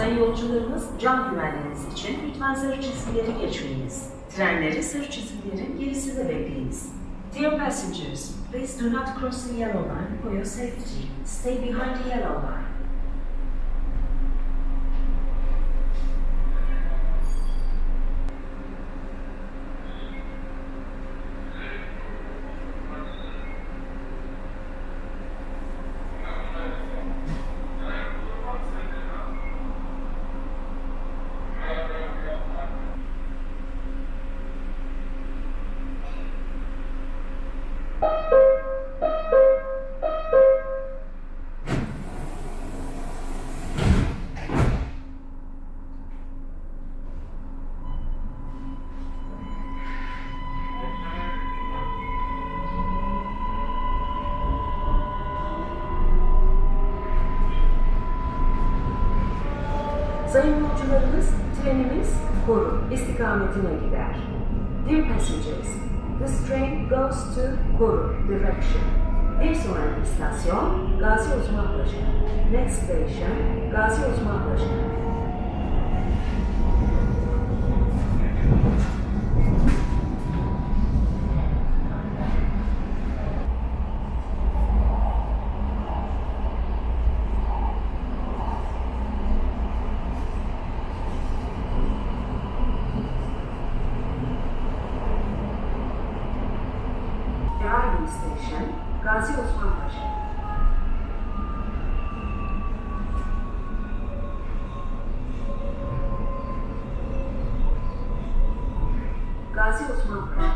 Sayın yolcularımız, can güvenliğiniz için lütfen sarı çizgileri geçmeyiniz. Trenleri sarı çizgilerin gerisinde bekleyiniz. Dear passengers, please do not cross the yellow line for your safety. Stay behind the yellow line. Sayın yolcularımız, trenimiz Koru istikametine gider. Dear passengers, this train goes to Koru direction. Bir sonraki istasyon Gazi Osman Paşa. Next station Gazi Osman Paşa. Eryaman station, Gazi Osman Paşa. Gazi Osman Paşa.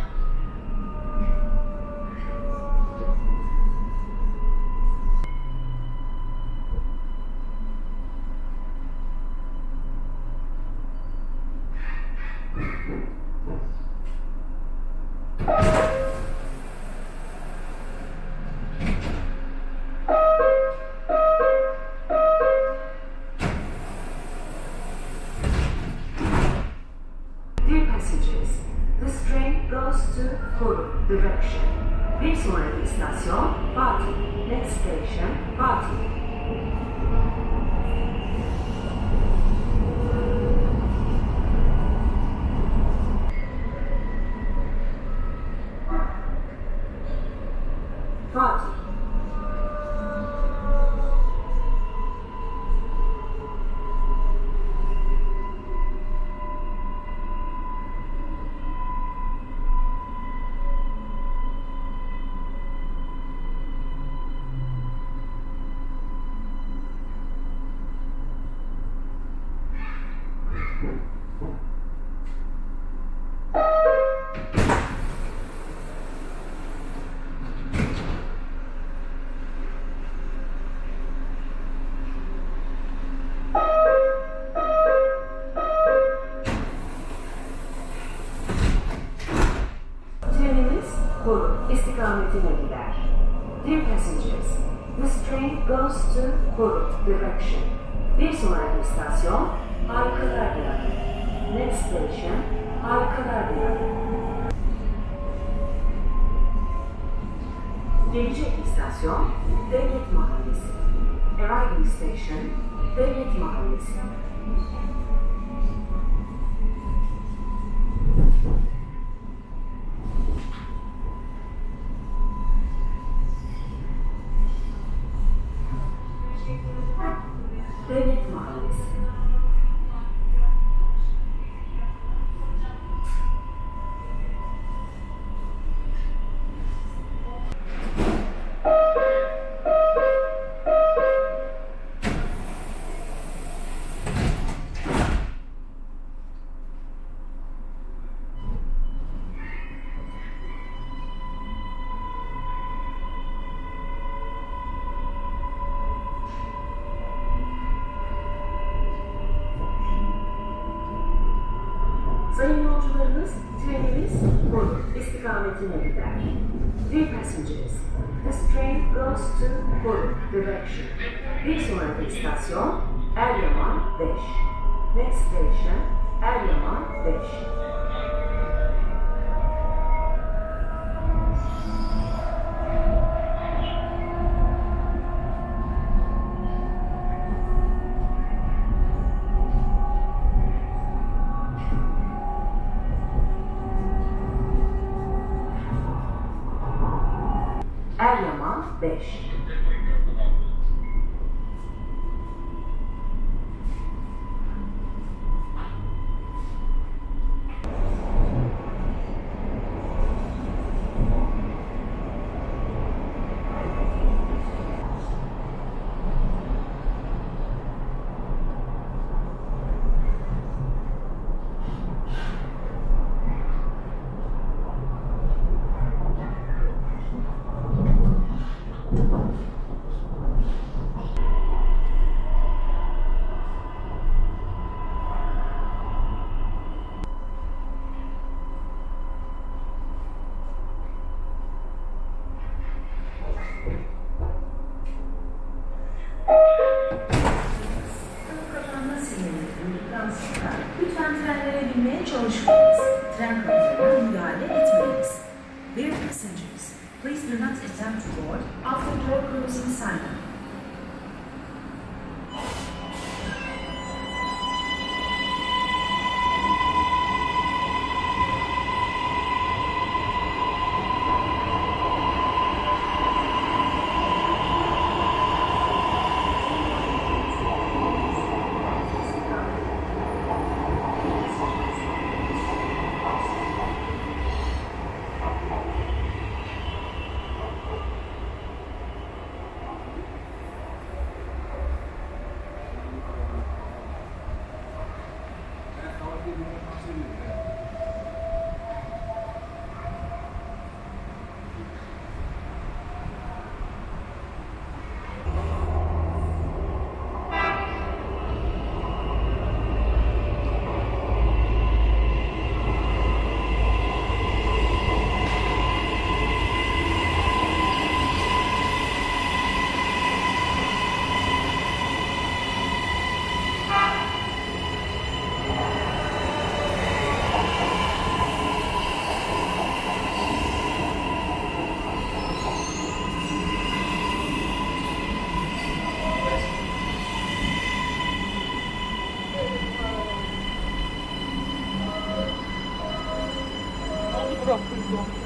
Dear passengers, this train goes to Koru direction. Bir sonraki istasyon Fatih. Next station Fatih. Fatih. Trenimiz Koru istikametine gider. Dear passengers, this train goes to Koru direction. Bir sonraki istasyon Harikalar Diyarı. Next station Harikalar Diyarı. Gelecek istasyon Devlet Mahallesi. Arriving station Devlet Mahallesi. Devlet Mahallesi. Sayın yolcularımız, trenimiz Koru istikametine gider. Dear passengers, this train goes to Koru direction. Bir sonraki istasyon Eryaman 5. Next station Eryaman 5. English. Lütfen trenlere binmeye çalışmayınız. Tren kapılarına müdahale etmeyiniz. Dear passengers, please do not attempt to board after door closing sign. Bırakın.